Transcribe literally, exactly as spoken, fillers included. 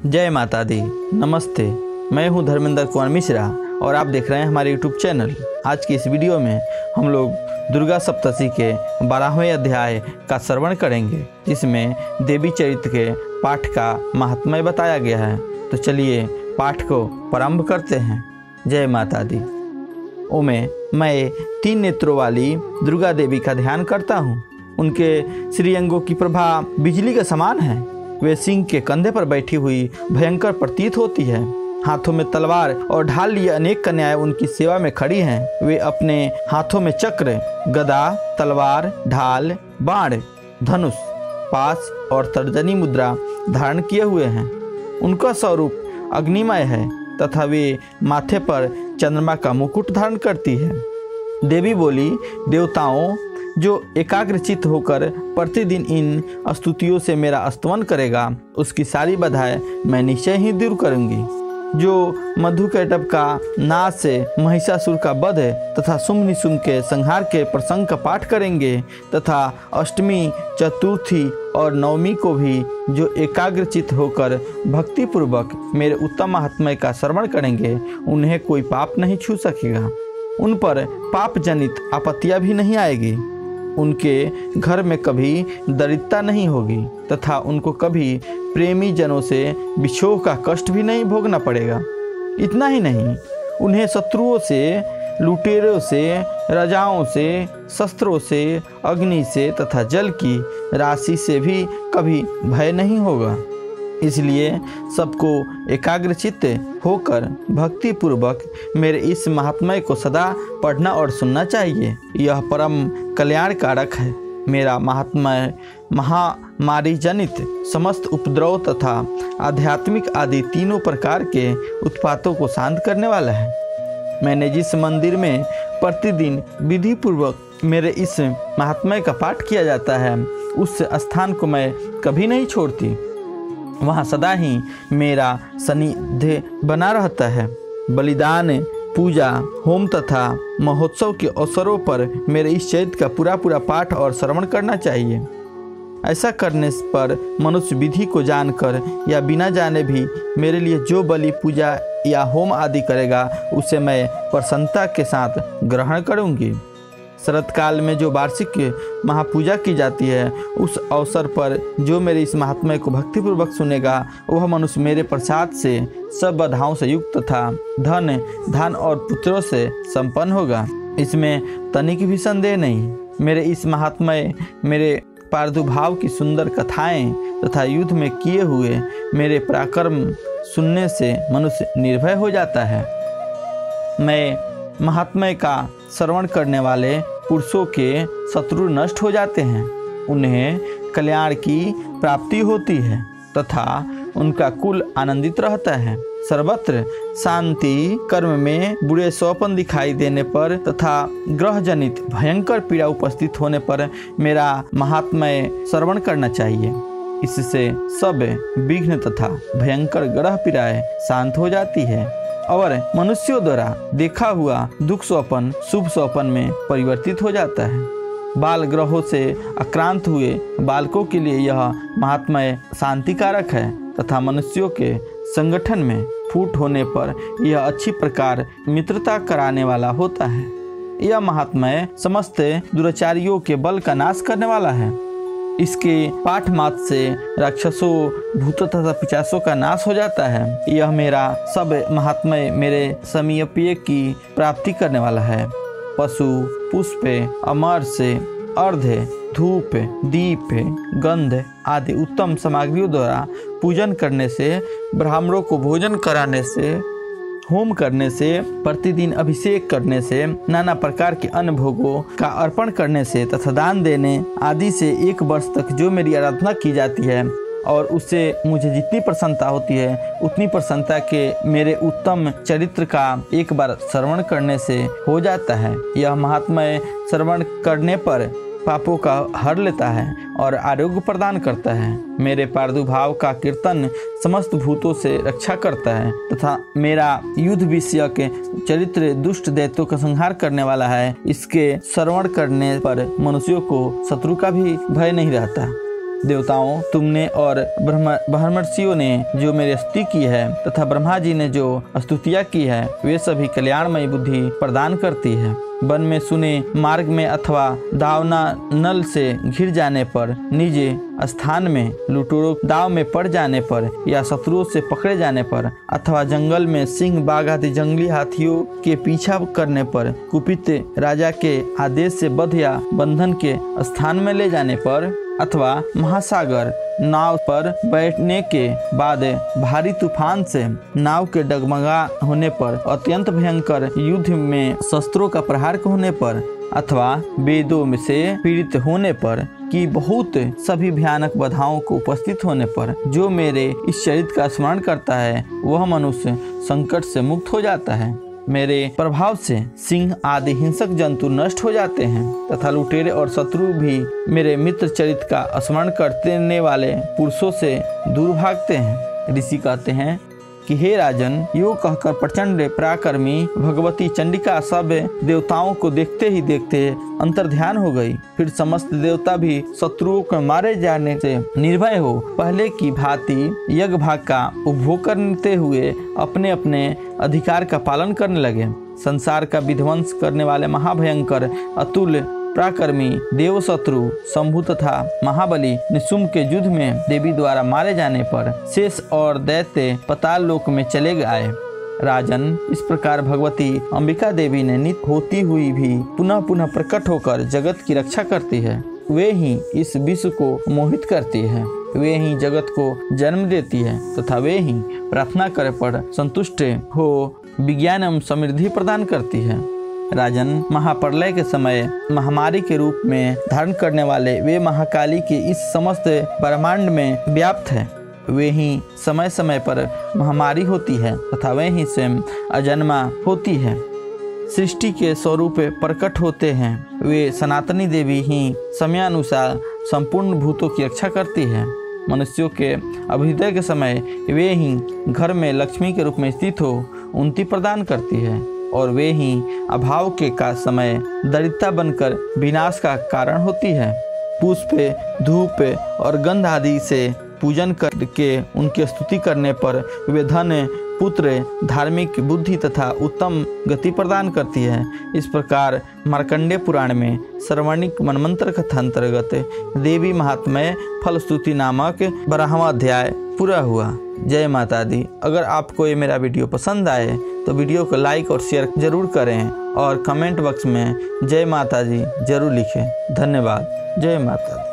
जय माता दी। नमस्ते, मैं हूं धर्मेंद्र कुमार मिश्रा और आप देख रहे हैं हमारे यूट्यूब चैनल। आज की इस वीडियो में हम लोग दुर्गा सप्तशती के बारहवें अध्याय का श्रवण करेंगे, जिसमें देवी चरित्र के पाठ का महात्म्य बताया गया है। तो चलिए पाठ को प्रारंभ करते हैं। जय माता दी। ओमे मैं तीन नेत्रों वाली दुर्गा देवी का ध्यान करता हूँ। उनके श्रीअंगों की प्रभा बिजली के समान है। वे सिंह के कंधे पर बैठी हुई भयंकर प्रतीत होती है। हाथों में तलवार और ढाल लिए अनेक कन्याएं उनकी सेवा में खड़ी हैं। वे अपने हाथों में चक्र, गदा, तलवार, ढाल, बाण, धनुष, पास और तर्जनी मुद्रा धारण किए हुए हैं। उनका स्वरूप अग्निमय है तथा वे माथे पर चंद्रमा का मुकुट धारण करती है। देवी बोली, देवताओं, जो एकाग्रचित होकर प्रतिदिन इन स्तुतियों से मेरा स्तवन करेगा, उसकी सारी बाधाएं मैं निश्चय ही दूर करूंगी। जो मधुकैटभ का नाश से महिषासुर का वध तथा शुंभ निशुंभ के संहार के प्रसंग का पाठ करेंगे तथा अष्टमी, चतुर्थी और नवमी को भी जो एकाग्रचित होकर भक्तिपूर्वक मेरे उत्तम महात्म्य का श्रवण करेंगे, उन्हें कोई पाप नहीं छू सकेगा। उन पर पाप जनित आपत्तियां भी नहीं आएगी। उनके घर में कभी दरिद्रता नहीं होगी तथा उनको कभी प्रेमी जनों से विछोह का कष्ट भी नहीं भोगना पड़ेगा। इतना ही नहीं, उन्हें शत्रुओं से, लुटेरों से, राजाओं से, शस्त्रों से, अग्नि से तथा जल की राशि से भी कभी भय नहीं होगा। इसलिए सबको एकाग्रचित्त होकर भक्ति पूर्वक मेरे इस महात्म्य को सदा पढ़ना और सुनना चाहिए। यह परम कल्याण कारक है। मेरा महात्म्य महामारी जनित समस्त उपद्रव तथा आध्यात्मिक आदि तीनों प्रकार के उत्पातों को शांत करने वाला है। मैंने जिस मंदिर में प्रतिदिन विधि पूर्वक मेरे इस महात्म्य का पाठ किया जाता है, उस स्थान को मैं कभी नहीं छोड़ती। वहाँ सदा ही मेरा सानिध्य बना रहता है। बलिदान, पूजा, होम तथा महोत्सव के अवसरों पर मेरे इस चरित्र का पूरा पूरा पाठ और श्रवण करना चाहिए। ऐसा करने पर मनुष्य विधि को जानकर या बिना जाने भी मेरे लिए जो बलि, पूजा या होम आदि करेगा, उसे मैं प्रसन्नता के साथ ग्रहण करूँगी। शरत काल में जो वार्षिक महापूजा की जाती है, उस अवसर पर जो मेरे इस महात्म्य को भक्तिपूर्वक सुनेगा, वह मनुष्य मेरे प्रसाद से सब बाधाओं से युक्त तथा धन, धान और पुत्रों से संपन्न होगा। इसमें तनिक भी संदेह नहीं। मेरे इस महात्म्य, मेरे प्रादुर्भाव की सुंदर कथाएं तथा युद्ध में किए हुए मेरे पराक्रम सुनने से मनुष्य निर्भय हो जाता है। मैं महात्म्य का श्रवण करने वाले पुरुषों के शत्रु नष्ट हो जाते हैं। उन्हें कल्याण की प्राप्ति होती है तथा उनका कुल आनंदित रहता है। सर्वत्र शांति, कर्म में बुरे स्वप्न दिखाई देने पर तथा ग्रह जनित भयंकर पीड़ा उपस्थित होने पर मेरा महात्म्य श्रवण करना चाहिए। इससे सब विघ्न तथा भयंकर ग्रह पीड़ाएं शांत हो जाती है और मनुष्यों द्वारा देखा हुआ दुख स्वप्न शुभ स्वप्न में परिवर्तित हो जाता है। बाल ग्रहों से आक्रांत हुए बालकों के लिए यह महात्म्य शांतिकारक है तथा मनुष्यों के संगठन में फूट होने पर यह अच्छी प्रकार मित्रता कराने वाला होता है। यह महात्म्य समस्त दुराचारियों के बल का नाश करने वाला है। इसके पाठ मात्र से राक्षसों, भूतों तथा पिशाचों का नाश हो जाता है। यह मेरा सब महात्म्य मेरे समीपीय की प्राप्ति करने वाला है। पशु, पुष्प, अमरस, अर्ध, धूप, दीप, गंध आदि उत्तम सामग्रियों द्वारा पूजन करने से, ब्राह्मणों को भोजन कराने से, होम करने से, प्रतिदिन अभिषेक करने से, नाना प्रकार के अन्न भोगों का अर्पण करने से तथा दान देने आदि से एक वर्ष तक जो मेरी आराधना की जाती है और उससे मुझे जितनी प्रसन्नता होती है, उतनी प्रसन्नता के मेरे उत्तम चरित्र का एक बार श्रवण करने से हो जाता है। यह महात्म्य श्रवण करने पर पापों का हर लेता है और आरोग्य प्रदान करता है। मेरे प्रादुर्भाव का कीर्तन समस्त भूतों से रक्षा करता है तथा मेरा युद्ध विषयक चरित्र दुष्ट दैत्यों का संहार करने वाला है। इसके श्रवण करने पर मनुष्यों को शत्रु का भी भय नहीं रहता। देवताओं, तुमने और ब्रह्म ब्रह्मर्षियों ने जो मेरी स्तुति की है तथा ब्रह्मा जी ने जो स्तुतियाँ की है वे सभी कल्याणमयी बुद्धि प्रदान करती है। वन में सुने मार्ग में अथवा दावना नल से घिर जाने पर, निज स्थान में लुटेरों दाव में पड़ जाने पर या शत्रुओं से पकड़े जाने पर अथवा जंगल में सिंह बाघ आदि जंगली हाथियों के पीछा करने पर, कुपित राजा के आदेश से बध या बंधन के स्थान में ले जाने पर अथवा महासागर नाव पर बैठने के बाद भारी तूफान से नाव के डगमगा होने पर, अत्यंत भयंकर युद्ध में शस्त्रों का प्रहार होने पर अथवा वेदों में से पीड़ित होने पर कि बहुत सभी भयानक बाधाओं को उपस्थित होने पर जो मेरे इस चरित्र का स्मरण करता है वह मनुष्य संकट से मुक्त हो जाता है। मेरे प्रभाव से सिंह आदि हिंसक जंतु नष्ट हो जाते हैं तथा लुटेरे और शत्रु भी मेरे मित्र चरित्र का स्मरण करने वाले पुरुषों से दूर भागते हैं। ऋषि कहते हैं कि हे राजन, यो कहकर प्रचंड पराक्रमी भगवती चंडिका सब देवताओं को देखते ही देखते अंतर्ध्यान हो गई। फिर समस्त देवता भी शत्रुओं को मारे जाने से निर्भय हो पहले की भांति यज्ञ भाग का उपभोग करते हुए अपने अपने अधिकार का पालन करने लगे। संसार का विध्वंस करने वाले महाभयंकर अतुल पराक्रमी देव शत्रु शंभु तथा महाबली निशुम्भ के युद्ध में देवी द्वारा मारे जाने पर शेष और दैत्य पाताल लोक में चले गए। राजन, इस प्रकार भगवती अंबिका देवी ने नित्य होती हुई भी पुनः पुनः प्रकट होकर जगत की रक्षा करती है। वे ही इस विश्व को मोहित करती है, वे ही जगत को जन्म देती है तथा वे ही प्रार्थना करे पर संतुष्ट हो विज्ञान एवं समृद्धि प्रदान करती है। राजन, महाप्रलय के समय महामारी के रूप में धारण करने वाले वे महाकाली के इस समस्त ब्रह्मांड में व्याप्त है। वे ही समय समय पर महामारी होती है तथा वे ही स्वयं अजन्मा होती है, सृष्टि के स्वरूप प्रकट होते हैं। वे सनातनी देवी ही समयानुसार संपूर्ण भूतों की रक्षा करती है। मनुष्यों के अभ्युदय के समय वे ही घर में लक्ष्मी के रूप में स्थित हो उन्नति प्रदान करती है और वे ही अभाव के का समय दरिद्रता बनकर विनाश का कारण होती है। पुष्प, धूप और गंध आदि से पूजन करके उनकी स्तुति करने पर वे धन, पुत्र, धार्मिक बुद्धि तथा उत्तम गति प्रदान करती है। इस प्रकार मार्कंडेय पुराण में श्रवणिक मनमंत्र कथा अंतर्गत देवी महात्म्य फलस्तुति नामक बारहवां अध्याय पूरा हुआ। जय माता दी। अगर आपको ये मेरा वीडियो पसंद आए तो वीडियो को लाइक और शेयर जरूर करें और कमेंट बॉक्स में जय माता दी जरूर लिखें। धन्यवाद। जय माता दी।